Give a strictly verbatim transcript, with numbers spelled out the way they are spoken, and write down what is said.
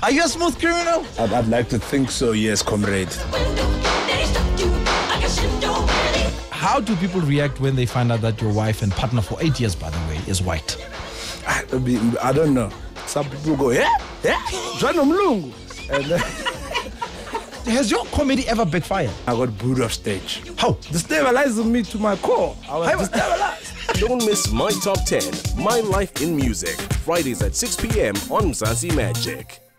Are you a smooth criminal? I'd, I'd like to think so, yes, comrade. How do people react when they find out that your wife and partner for eight years, by the way, is white? I, I don't know. Some people go, yeah, yeah, John Mlungu. And then Has your comedy ever backfired? I got booed off stage. How? Destabilizing me to my core. I was destabilized. Don't miss My Top ten, My Life in Music, Fridays at six p.m. on Mzansi Magic.